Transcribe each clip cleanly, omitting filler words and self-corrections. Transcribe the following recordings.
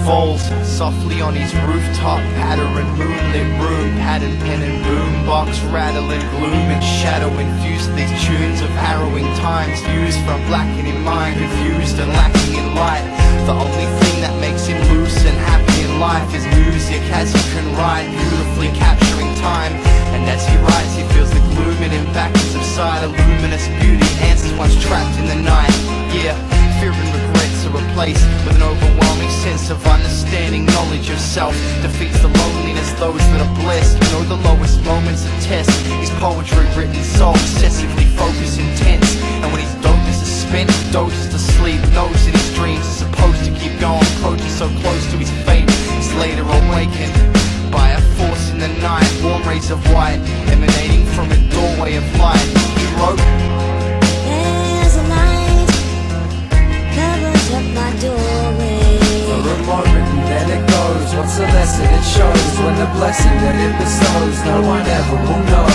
falls softly on his rooftop, patter and moonlit room, pattern, pen and boombox, rattle and gloom and shadow infused these tunes of harrowing times, views from blackening mind, confused and lacking in light. The only thing that makes him loose and happy in life is music, as he can write, beautifully capturing time. And as he writes, he feels the gloom in him back to subside, a luminous beauty, answers once trapped in the night. Yeah, fear and regrets are replaced with an overwhelming sense of understanding, knowledge of self defeats the loneliness. Those that are blessed know the lowest moments of test. His poetry written so obsessively focused, intense, and when his darkness is spent, he dozes to sleep, knows in his dreams is supposed to keep going, approaching so close to his fate. He's later awakened by a force in the night, warm rays of white emanating from a doorway of light. He wrote, "There's a light covers up my doorway. For a moment and then it goes. What's the lesson it shows? When the blessing that it bestows, no one ever will know.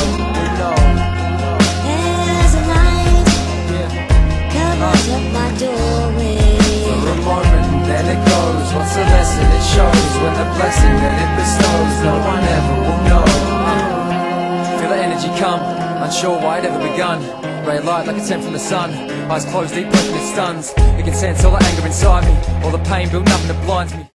There's a light covers up my doorway. For a moment and then it goes. What's the lesson it shows? When the blessing that it bestows, no one ever will know." Feel the energy come, unsure why it ever begun. Ray of light like a 10 from the sun. Eyes closed, deep breath and it stuns. You can sense all the anger inside me, all the pain built up and it blinds me.